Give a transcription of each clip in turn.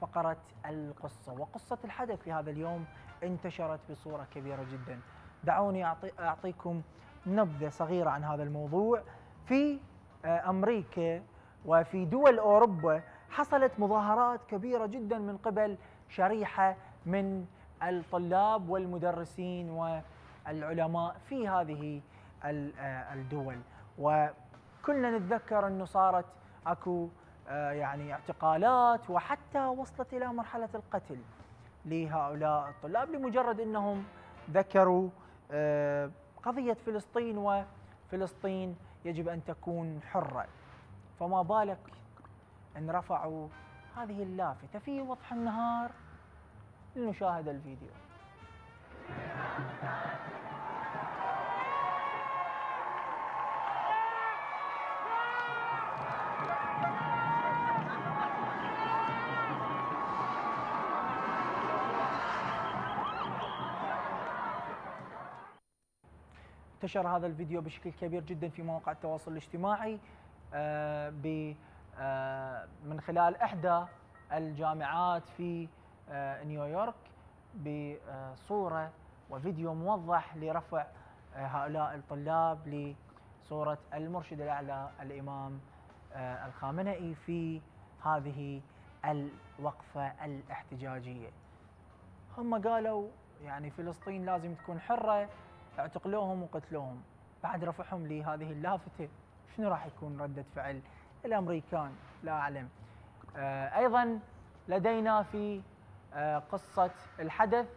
فقرة القصة، وقصة الحدث في هذا اليوم انتشرت بصورة كبيرة جدا. دعوني أعطيكم نبذة صغيرة عن هذا الموضوع. في أمريكا وفي دول أوروبا حصلت مظاهرات كبيرة جدا من قبل شريحة من الطلاب والمدرسين والعلماء في هذه الدول، وكلنا نتذكر أنه صارت أكو يعني اعتقالات، وحتى وصلت إلى مرحلة القتل لهؤلاء الطلاب لمجرد أنهم ذكروا قضية فلسطين، وفلسطين يجب أن تكون حرة. فما بالك أن رفعوا هذه اللافتة في وضح النهار. لنشاهد الفيديو. انتشر هذا الفيديو بشكل كبير جدا في مواقع التواصل الاجتماعي من خلال إحدى الجامعات في نيويورك، بصورة وفيديو موضح لرفع هؤلاء الطلاب لصورة المرشد الأعلى الإمام الخامنئي في هذه الوقفة الاحتجاجية. هم قالوا يعني فلسطين لازم تكون حرة، اعتقلوهم وقتلوهم. بعد رفعهم لهذه اللافتة شنو راح يكون ردة فعل الأمريكان؟ لا أعلم. أيضا لدينا في قصة الحدث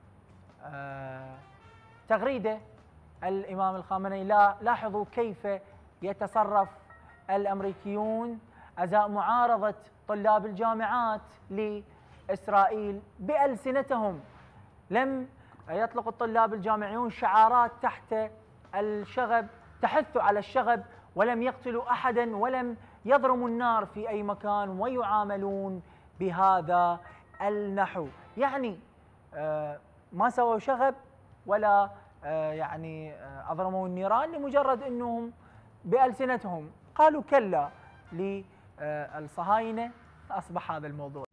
تغريدة الإمام الخامنئي. لاحظوا كيف يتصرف الأمريكيون أزاء معارضة طلاب الجامعات لإسرائيل بألسنتهم. لم يطلق الطلاب الجامعيون شعارات تحت الشغب تحث على الشغب، ولم يقتلوا أحدا، ولم يضرموا النار في أي مكان، ويعاملون بهذا النحو. يعني ما سووا شغب ولا يعني أضرموا النيران، لمجرد أنهم بألسنتهم قالوا كلا للصهاينة. أصبح هذا الموضوع